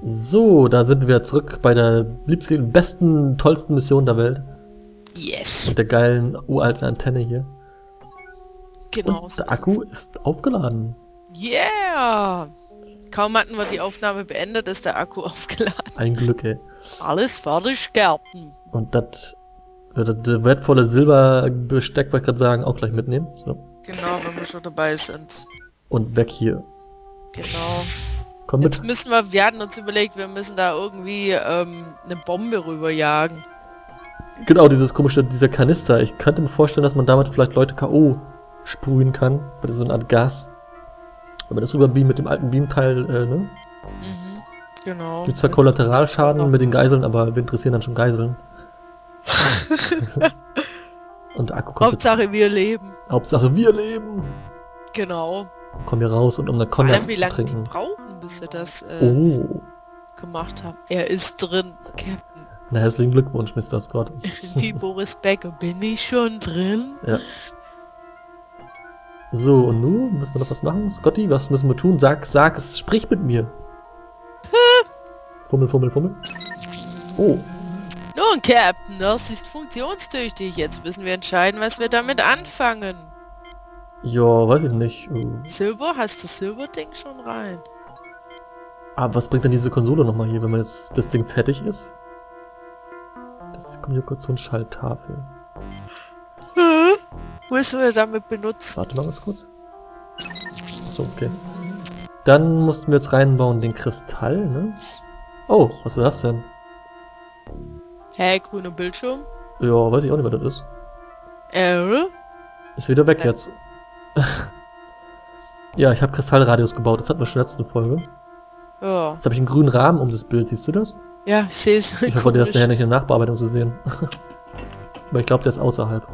So, da sind wir wieder zurück bei der liebsten, besten, tollsten Mission der Welt. Yes. Mit der geilen, uralten Antenne hier. Genau. Und So der Akku ist aufgeladen. Yeah. Kaum hatten wir die Aufnahme beendet, ist der Akku aufgeladen. Ein Glück, ey. Alles fertig, Captain. Und das wertvolle Silberbesteck, wollte ich gerade sagen, auch gleich mitnehmen. So. Genau, wenn wir schon dabei sind. Und weg hier. Genau. Komm mit. Jetzt müssen wir hatten uns überlegt, wir müssen da irgendwie eine Bombe rüberjagen. Genau, dieser Kanister. Ich könnte mir vorstellen, dass man damit vielleicht Leute K.O. sprühen kann. Weil das ist so eine Art Gas. Wenn man das rüberbeamt mit dem alten Beamteil, ne? Mhm, genau. Gibt zwar Kollateralschaden mit den Geiseln, aber wir interessieren dann schon Geiseln. Und der Akku kommt Hauptsache wir leben. Hauptsache wir leben. Genau. Kommen wir raus und um eine Vor Cognac allem, wie zu lange die trinken. brauchen, bis sie das gemacht haben. Er ist drin, Captain. Na, herzlichen Glückwunsch, Mr. Scott. Wie Boris Becker, bin ich schon drin? Ja. So, und nun müssen wir noch was machen? Scotty, was müssen wir tun? Sag es, sprich mit mir. Fummel, fummel, fummel. Oh, Nun, Captain, das ist funktionstüchtig. Jetzt müssen wir entscheiden, was wir damit anfangen. ja, weiß ich nicht. Silber? Hast du Silberding schon rein? Aber was bringt denn diese Konsole nochmal hier, wenn man jetzt das Ding fertig ist? Das ist Kommunikationsschalttafel. Was wir damit benutzen? Warte mal ganz kurz. Achso, okay. Dann mussten wir jetzt reinbauen den Kristall, ne? Oh, was ist das denn? Hä, grüner Bildschirm? Ja, weiß ich auch nicht, was das ist. Ist wieder weg jetzt. Ja, ich habe Kristallradius gebaut, das hatten wir schon in der letzten Folge. Ja. Jetzt habe ich einen grünen Rahmen um das Bild, siehst du das? Ja, ich sehe es. Ich hoffe, der ist nachher nicht in der Nachbearbeitung zu sehen. Aber ich glaube, der ist außerhalb.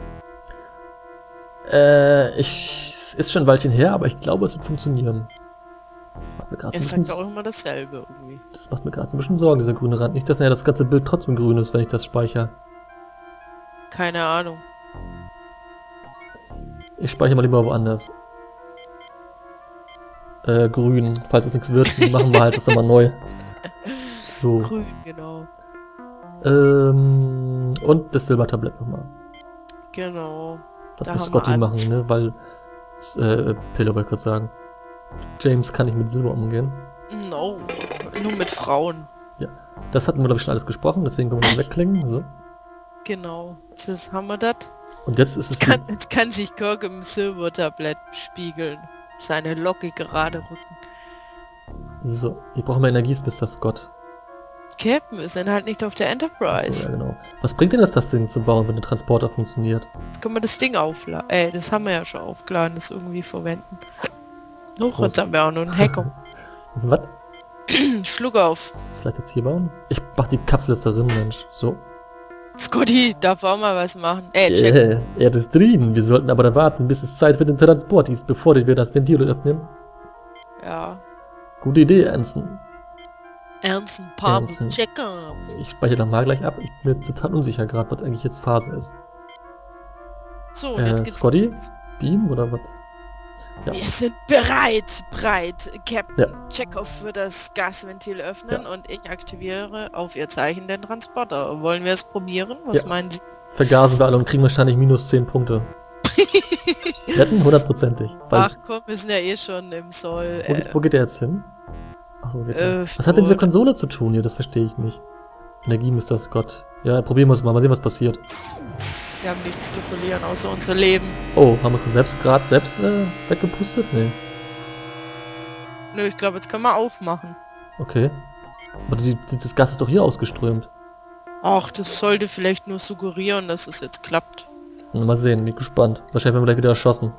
Es ist schon ein Weilchen her, aber ich glaube, es wird funktionieren. Das macht mir gerade Er so sagt auch immer dasselbe irgendwie. das macht mir gerade so ein bisschen Sorgen, dieser grüne Rand. Nicht, dass nachher das ganze Bild trotzdem grün ist, wenn ich das speichere. Keine Ahnung. Ich speichere mal lieber woanders. Grün. Falls es nichts wird, machen wir halt das nochmal neu. So. Grün, genau. Und das Silbertablett nochmal. Genau. Das Da muss haben wir Scotty machen, alles. ne? Weil... Pille wollte ich gerade sagen. James kann nicht mit Silber umgehen. No. Nur mit Frauen. Ja. Das hatten wir, glaube ich, schon alles gesprochen, deswegen können wir das wegklingen. So. Genau. Jetzt haben wir das. Und jetzt ist es... Jetzt kann sich Kirk im Silbertablett spiegeln. Seine Locke gerade rücken. So. Wir brauchen mehr Energie, Mr. Scott. Captain, wir sind halt nicht auf der Enterprise. So, ja, genau. Was bringt denn das Ding zu bauen, wenn der Transporter funktioniert? Jetzt können wir das Ding aufladen. Das haben wir ja schon aufgeladen, das irgendwie verwenden. Noch, Prost. jetzt haben wir auch noch einen Hacker. Was? Schluck auf. Vielleicht jetzt hier bauen? Ich mach die Kapsel jetzt darin, Mensch. So. Scotty, darf auch mal was machen. Check. Er ist drin. Wir sollten aber warten, bis es Zeit für den Transport ist, bevor wir das Ventil öffnen. Ja. Gute Idee, Anson. Ernsten Pavel, Ernsten. Checker. Ich speichere dann mal gleich ab. Ich bin mir total unsicher gerade, was eigentlich jetzt Phase ist. So, und jetzt geht's Scotty? los. Beam oder was? Ja. Wir sind bereit. Captain Ja. Chekhov wird das Gasventil öffnen und ich aktiviere auf ihr Zeichen den Transporter. Wollen wir es probieren? Was Ja. meinen Sie? Vergasen wir alle und kriegen wahrscheinlich minus 10 Punkte. Wetten? 100%ig. Weil- Ach komm, wir sind ja eh schon im Soll. Wo geht der jetzt hin? Achso, geht der. Was hat denn diese Konsole zu tun hier? Das verstehe ich nicht. Energie, Mr. Scott. Ja, probieren wir es mal. Mal sehen, was passiert. Wir haben nichts zu verlieren, außer unser Leben. Oh, haben wir es gerade selbst weggepustet? Nee. Nö, ich glaube, jetzt können wir aufmachen. Okay. Aber das Gas ist doch hier ausgeströmt. Ach, das sollte vielleicht nur suggerieren, dass es jetzt klappt. Mal sehen, bin gespannt. Wahrscheinlich werden wir gleich wieder erschossen.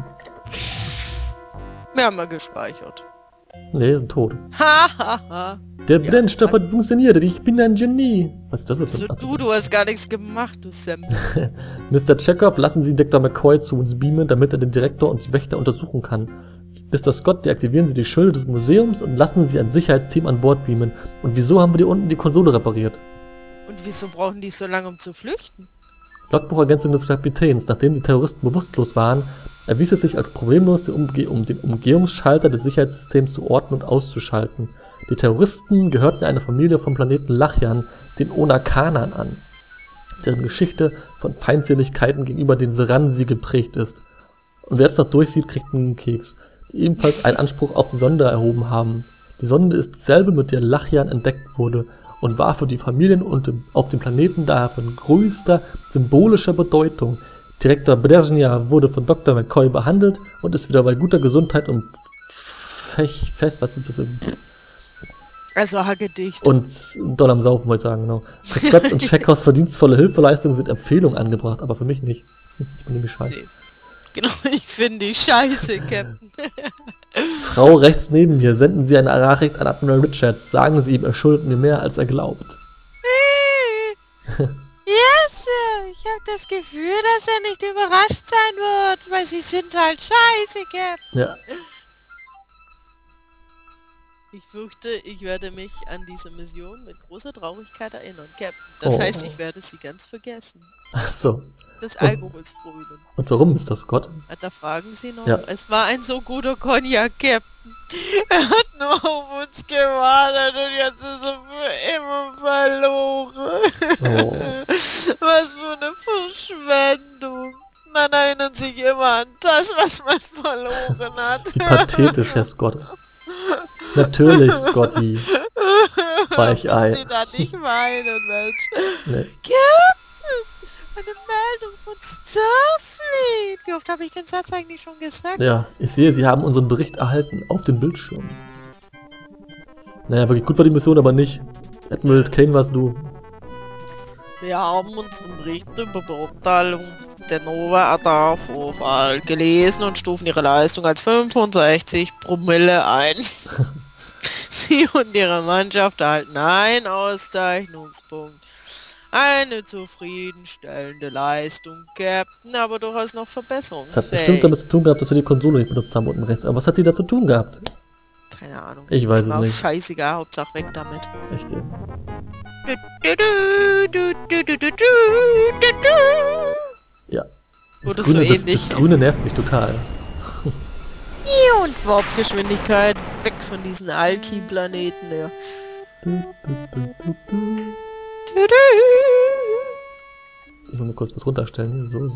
Wir haben mal gespeichert. Nee, sind tot. Ha, ha, ha. Der Brennstoff hat funktioniert. Ich bin ein Genie. Was ist das denn für So du hast gar nichts gemacht, du Sam. Mr. Chekhov, lassen Sie Dr. McCoy zu uns beamen, damit er den Direktor und die Wächter untersuchen kann. Mr. Scott, deaktivieren Sie die Schilde des Museums und lassen Sie ein Sicherheitsteam an Bord beamen. Und wieso haben wir hier unten die Konsole repariert? Und wieso brauchen die so lange, um zu flüchten? Logbuchergänzung des Kapitäns. Nachdem die Terroristen bewusstlos waren, erwies es sich als problemlos, den Umgehungsschalter des Sicherheitssystems zu orten und auszuschalten. Die Terroristen gehörten einer Familie vom Planeten Lachian, den Onakanern, an, deren Geschichte von Feindseligkeiten gegenüber den Seransi geprägt ist. Und wer es noch durchsieht, kriegt einen Keks, die ebenfalls einen Anspruch auf die Sonde erhoben haben. Die Sonde ist dieselbe, mit der Lachian entdeckt wurde, und war für die Familien auf dem Planeten daher von größter symbolischer Bedeutung. Direktor Brezhnev wurde von Dr. McCoy behandelt und ist wieder bei guter Gesundheit und Also Hagedicht. und doll am Saufen, wollte ich sagen, genau. Für Scott und Chekhovs verdienstvolle Hilfeleistungen sind Empfehlungen angebracht, aber für mich nicht. Ich bin nämlich scheiße. Nee. Genau, ich finde die scheiße, Captain. Frau rechts neben mir, senden Sie eine Nachricht an Admiral Richards. Sagen Sie ihm, er schuldet mir mehr, als er glaubt. Ja, Sir. Ich habe das Gefühl, dass er nicht überrascht sein wird, weil Sie sind halt scheiße, Captain. Ja, Ich fürchte, ich werde mich an diese Mission mit großer Traurigkeit erinnern, Captain. Das Oh. heißt, ich werde sie ganz vergessen. ach so. Das Alkoholsfrönen. Und warum ist das Gott? Da fragen Sie noch. Ja. Es war ein so guter Cognac, Captain. Er hat nur auf uns gewartet und jetzt ist er für immer verloren. Oh. Was für eine Verschwendung. Man erinnert sich immer an das, was man verloren hat. Wie pathetisch, Herr Scott. Natürlich, Scotty. Weichei. Dass Sie da nicht weinen, Mensch. Nee. Captain! Eine Meldung von Starfleet! Wie oft habe ich den Satz eigentlich schon gesagt? Ja, ich sehe, Sie haben unseren Bericht erhalten auf dem Bildschirm. Naja, wirklich gut war die Mission, aber nicht. Admiral Kane warst du. Wir haben unseren Bericht über Beurteilung der Nova Adar-Vorfall gelesen und stufen ihre Leistung als 65 Promille ein. Sie und ihre Mannschaft erhalten einen Auszeichnungspunkt. Eine zufriedenstellende Leistung, Captain, aber durchaus noch Das hat verbesserungsfähig. bestimmt damit zu tun gehabt, dass wir die Konsole nicht benutzt haben unten rechts. Aber was hat die da zu tun gehabt? Keine Ahnung. Ich weiß Ist es mir auch nicht. scheißegal, Hauptsache weg damit. Echt, ey. Ja. Das Oder Grüne, so das ähnlich. Grüne nervt mich total. Und Warpgeschwindigkeit, weg von diesen Alki-Planeten, ja. Ich muss mal kurz was runterstellen. Hier. So.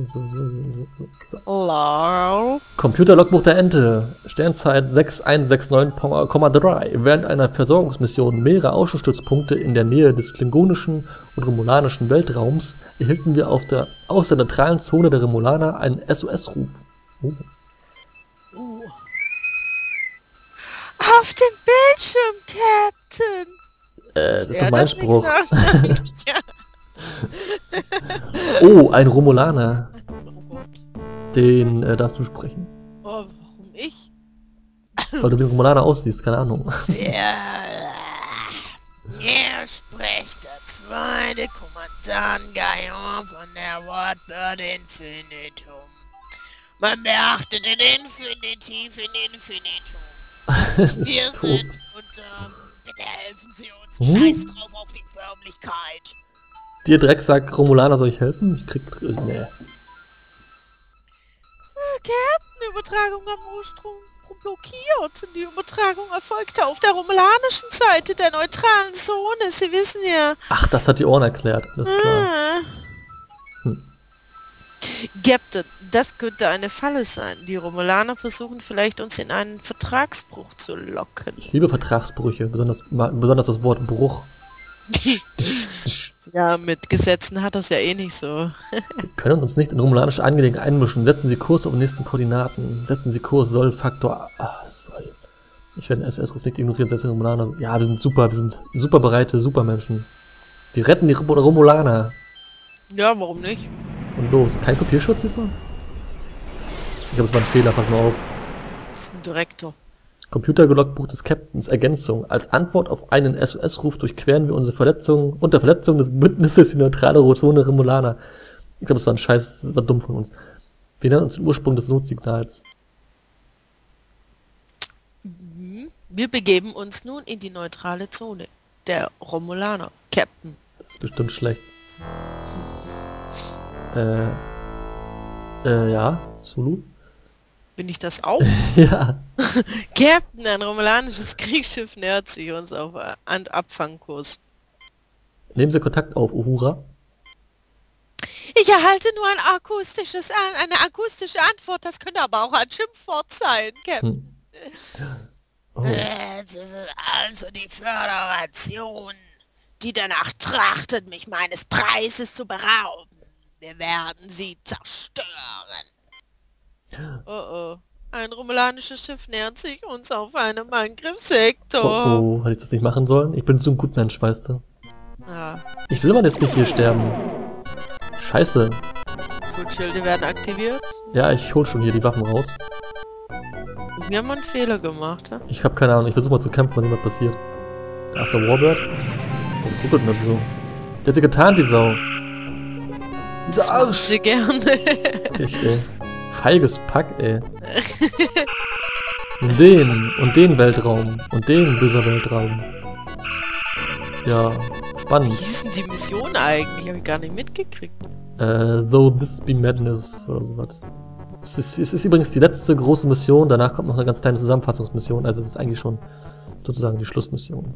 Hello. Computerlogbuch der Ente. Sternzeit 6169,3. Während einer Versorgungsmission mehrerer Außenstützpunkte in der Nähe des klingonischen und romulanischen Weltraums erhielten wir aus der neutralen Zone der Romulaner einen SOS-Ruf. Oh. Auf dem Bildschirm, Captain. Das ist doch Er mein das nicht Spruch. sagt? Ja. Oh, ein Romulaner. Oh Gott. Den darfst du sprechen. Oh, warum ich? Weil du wie ein Romulaner aussiehst, keine Ahnung. Ja. Hier spricht der zweite Kommandant Gaillon von der Wardbird Infinitum. Man beachtet den Infinitiv in Infinitum. Wir Tot. sind bitte helfen Sie uns. Scheiß drauf auf die Förmlichkeit. Dir Drecksack Romulaner, soll ich helfen? Ich krieg... Nee. Captain, Übertragung am Ursprung blockiert. Die Übertragung erfolgte auf der romulanischen Seite der neutralen Zone. Sie wissen ja. Ach, das hat die Ohren erklärt. Alles klar. Captain, das könnte eine Falle sein. Die Romulaner versuchen vielleicht uns in einen Vertragsbruch zu locken. Ich liebe Vertragsbrüche, besonders das Wort Bruch. Ja, mit Gesetzen hat das ja eh nicht so. Wir können uns nicht in romulanische Angelegenheiten einmischen. Setzen Sie Kurs auf die nächsten Koordinaten. Setzen Sie Kurs, soll, Faktor... soll. Ich werde den SS-Ruf nicht ignorieren, selbst die Romulaner... Ja, wir sind super bereite Supermenschen. Wir retten die Romulaner. Ja, warum nicht? Und los. Kein Kopierschutz diesmal? Ich glaube, es war ein Fehler, pass mal auf. Das ist ein Direktor. Computerlogbuch des Captains, Ergänzung. Als Antwort auf einen SOS-Ruf durchqueren wir unter Verletzung des Bündnisses die neutrale Zone Romulaner. Ich glaube, das war dumm von uns. Wir nennen uns den Ursprung des Notsignals. Wir begeben uns nun in die neutrale Zone der Romulaner, Captain. Das ist bestimmt schlecht. Ja, Zulu? Bin ich das auch? Ja. Captain, ein romulanisches Kriegsschiff nähert sich uns auf Abfangkurs. Nehmen Sie Kontakt auf, Uhura. Ich erhalte nur eine akustische Antwort. Das könnte aber auch ein Schimpfwort sein, Captain. Oh. Es ist also die Föderation, die danach trachtet, mich meines Preises zu berauben. Wir werden sie zerstören. Oh oh. Ein romulanisches Schiff nähert sich uns auf einem Angriffssektor. Oh, hätte ich das nicht machen sollen? Ich bin so ein Gutmensch, weißt du. Ja. Ich will mal jetzt nicht hier sterben. Scheiße. Schutzschilde werden aktiviert. Ja, ich hol schon hier die Waffen raus. Wir haben einen Fehler gemacht, ja? Ich habe keine Ahnung, ich versuche mal zu kämpfen, mal sehen, was passiert. Da ist der Warbird. Oh, was ruckelt denn das so? Die hat sie getarnt, die Sau. Dieser Arsch. Sie gerne. Echt, ey. Feiges Pack, ey. Und den Weltraum. Und den böser Weltraum. Ja, Wie spannend. hieß denn die Mission eigentlich? Habe ich gar nicht mitgekriegt. Though This Be Madness oder sowas. Es ist übrigens die letzte große Mission, danach kommt noch eine ganz kleine Zusammenfassungsmission, also es ist eigentlich schon sozusagen die Schlussmission.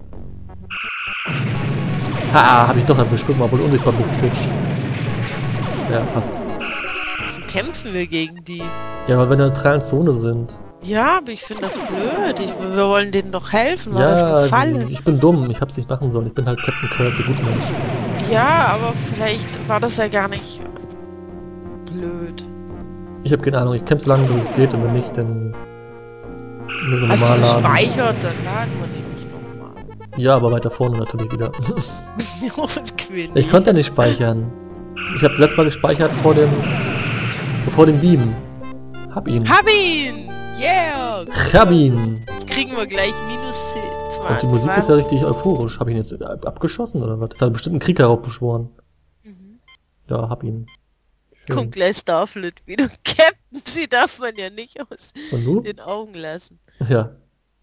Ha, hab ich doch erwischt, guck mal, obwohl du unsichtbar bist, Bitch. Ja, fast. Wieso kämpfen wir gegen die? Ja, weil wir in der neutralen Zone sind. Ja, aber ich finde das blöd. Wir wollen denen doch helfen. War das eine Falle? Ich bin dumm, ich hab's nicht machen sollen, ich bin halt Captain Kirk, der gute Mensch. Ja, aber vielleicht war das ja gar nicht blöd. Ich habe keine Ahnung, ich kämpfe so lange, bis es geht, und wenn nicht, dann müssen wir Hast du normal laden. gespeichert? Dann laden wir nämlich nochmal. Ja, aber weiter vorne natürlich wieder. Quinn. Ich konnte ja nicht speichern. Ich habe letztes Mal gespeichert vor dem Beam. Hab ihn. Hab ihn! Yeah! Hab ihn! Jetzt kriegen wir gleich minus 10. Und die Musik ist ja richtig euphorisch. Hab ihn jetzt abgeschossen oder was? Das hat bestimmt einen Krieg heraufbeschworen. Ja, hab ihn. Schön. Kommt gleich Starfleet wieder. Captain, sie darf man ja nicht aus Und du? den Augen lassen. Ja.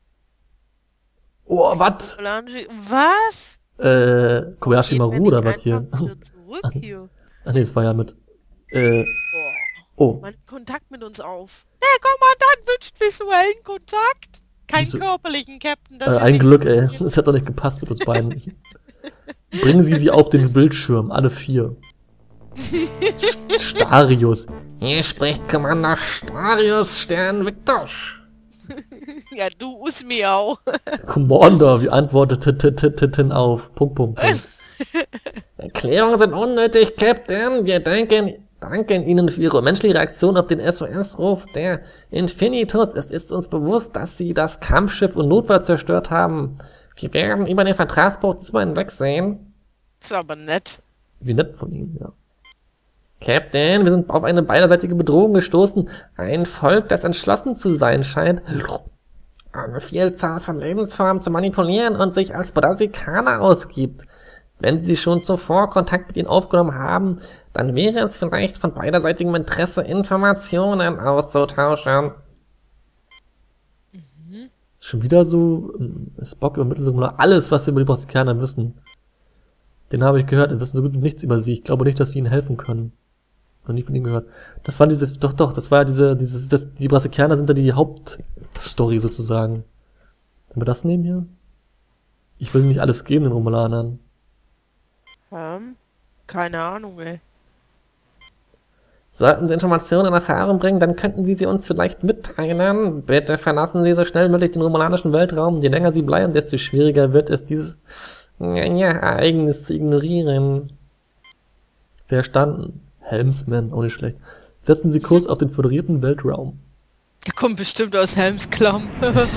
Oh, was? Was? Kobayashi Geht Maru mir oder nicht was hier? einfach wieder zurück hier. Ach nee, das war ja mit. Boah. Oh. Man nimmt Kontakt mit uns auf. Der Kommandant wünscht visuellen Kontakt. Keinen Wieso? körperlichen, Captain. Das ist Ein nicht Glück, ey. Das hat doch nicht gepasst mit uns beiden. Bringen Sie sie auf den Bildschirm, alle 4. Starius. Hier spricht Commander Starius Stern Victosch. Ja, du Usmiau. Commander, wie antwortet auf. Punkt, Punkt, Punkt. Erklärungen sind unnötig, Captain. Wir danken Ihnen für Ihre menschliche Reaktion auf den SOS-Ruf der Infinitus. Es ist uns bewusst, dass Sie das Kampfschiff und Notfall zerstört haben. Wir werden über den Vertragsbord diesmal hinwegsehen. Ist aber nett. Wie nett von Ihnen, ja. Captain, wir sind auf eine beiderseitige Bedrohung gestoßen. Ein Volk, das entschlossen zu sein scheint, eine Vielzahl von Lebensformen zu manipulieren und sich als Brasikaner ausgibt. Wenn Sie schon zuvor Kontakt mit ihnen aufgenommen haben, dann wäre es vielleicht von beiderseitigem Interesse, Informationen auszutauschen. Schon wieder so, Spock übermittelt so alles, was wir über die Brasikaner wissen. Den habe ich gehört, wir wissen so gut wie nichts über sie. Ich glaube nicht, dass wir ihnen helfen können. Noch nie von ihnen gehört. Das war das war ja die Brasilianer sind da die Hauptstory sozusagen. Wenn wir das nehmen hier? Ich will nicht alles geben den Romulanern. Keine Ahnung, ey. Sollten Sie Informationen in Erfahrung bringen, dann könnten Sie uns vielleicht mitteilen. Bitte verlassen Sie so schnell wie möglich den romulanischen Weltraum. Je länger Sie bleiben, desto schwieriger wird es, dieses Ereignis zu ignorieren. Verstanden. Helmsman, auch nicht schlecht. Setzen Sie Kurs auf den föderierten Weltraum. Der kommt bestimmt aus Helmsklamm.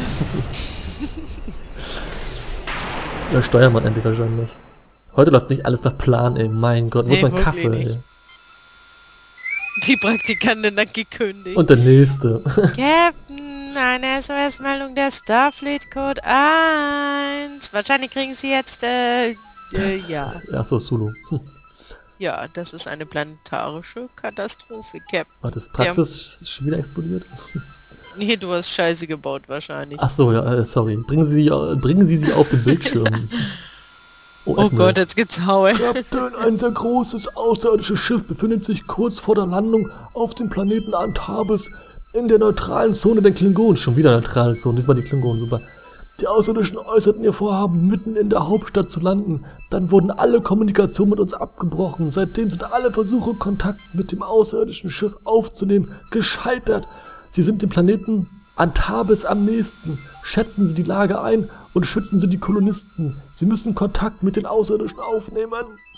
Ja, Steuermann endlich wahrscheinlich. Heute läuft nicht alles nach Plan, ey. Mein Gott, muss man wirklich Kaffee, nicht. ey. Die Praktikantin hat gekündigt. Und der nächste. Captain, eine SOS-Meldung der Starfleet Code 1. Wahrscheinlich kriegen Sie jetzt, ja. Achso, Sulu. Ja, das ist eine planetarische Katastrophe, Captain. War das Praxis schon wieder explodiert? Nee, du hast Scheiße gebaut wahrscheinlich. Achso, ja, sorry. Bringen Sie sie auf den Bildschirm. Oh Admiral. Gott, jetzt geht's Haue. Captain, ein sehr großes außerirdisches Schiff befindet sich kurz vor der Landung auf dem Planeten Antabis in der neutralen Zone der Klingonen. Schon wieder neutrale Zone, diesmal die Klingonen, super. Die Außerirdischen äußerten ihr Vorhaben, mitten in der Hauptstadt zu landen. Dann wurden alle Kommunikationen mit uns abgebrochen. Seitdem sind alle Versuche, Kontakt mit dem außerirdischen Schiff aufzunehmen, gescheitert. Sie sind dem Planeten Antabis am nächsten. Schätzen Sie die Lage ein und schützen Sie die Kolonisten. Sie müssen Kontakt mit den Außerirdischen aufnehmen.